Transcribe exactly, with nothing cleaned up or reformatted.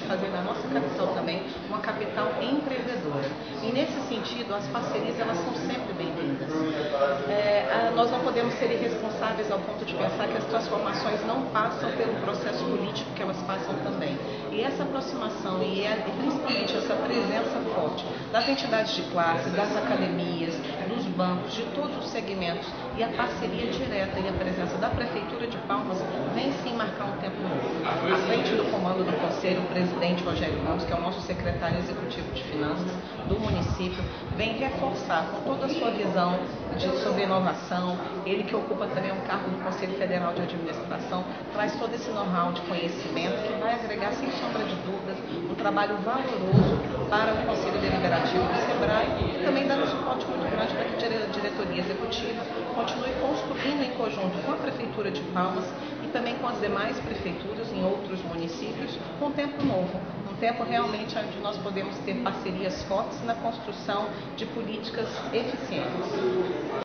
fazer da nossa capital também uma capital empreendedora. E nesse sentido, as parcerias elas são sempre bem-vindas. É, nós não podemos ser irresponsáveis ao ponto de pensar que as transformações não passam pelo processo político que elas passam também. E essa aproximação e, é, e principalmente essa presença forte das entidades de classe, das academias, dos bancos, de todos os segmentos e a parceria direta e a presença da Prefeitura de Palmas vem sim marcar um tempo novo. À frente do comando do Conselho, o presidente Rogério Ramos, que é o nosso secretário executivo de Finanças do município, vem reforçar com toda a sua visão de, sobre inovação, ele que ocupa também um cargo no Conselho Federal de Administração, traz todo esse know-how de conhecimento que vai agregar, sem sombra de dúvidas, um trabalho valoroso para o Conselho Deliberativo do SEBRAE e também dando suporte muito grande para que a diretoria executiva continue construindo em conjunto com a Prefeitura de Palmas e também com as demais prefeituras em outros municípios, um tempo novo, um tempo realmente onde nós podemos ter parcerias fortes na construção de políticas eficientes.